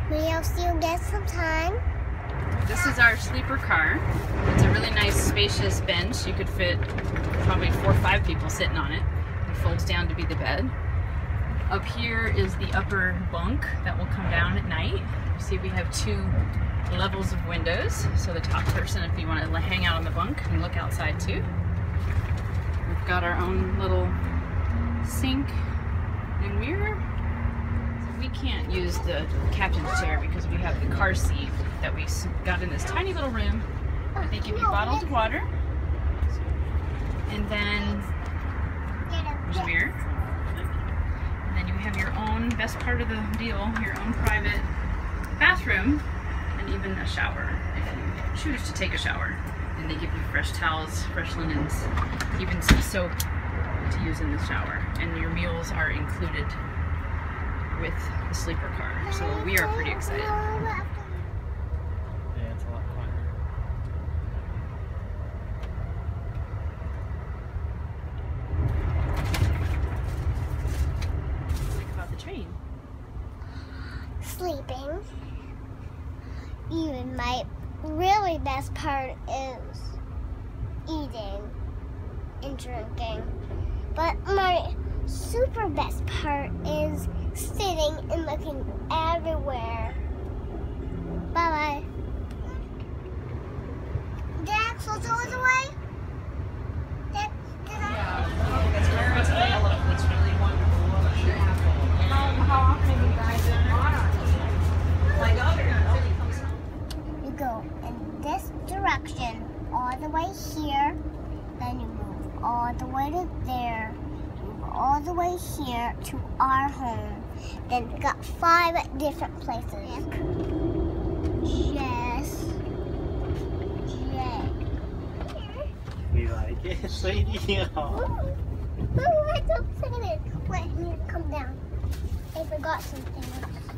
Maybe I'll still get some time. This is our sleeper car. It's a really nice spacious bench. You could fit probably 4 or 5 people sitting on it. It folds down to be the bed. Up here is the upper bunk that will come down at night. You see we have 2 levels of windows, so the top person, if you want to hang out on the bunk, can look outside too. We've got our own little sink and mirror. So we can't use the captain's chair because we have the car seat that we got in this tiny little room. But they give you bottled water, and then there's a mirror. And then you have your own, best part of the deal, your own private bathroom, and even a shower if you choose to take a shower. And they give you fresh towels, fresh linens, even some soap to use in the shower. And your meals are included with the sleeper car. So we are pretty excited. Yeah, it's a lot quieter. What do you think about the train? Sleeping. Even my really best part is eating and drinking. But my super best part is sitting and looking everywhere. Bye-bye. Did I close the way? Did I? How often have you guys been on? You go in this direction all the way here, then you move all the way to there, move all the way here to our home. Then we got 5 different places. Yes. We like it, sweetie. Ooh, I don't fit it. Wait, I need to come down. I forgot something else.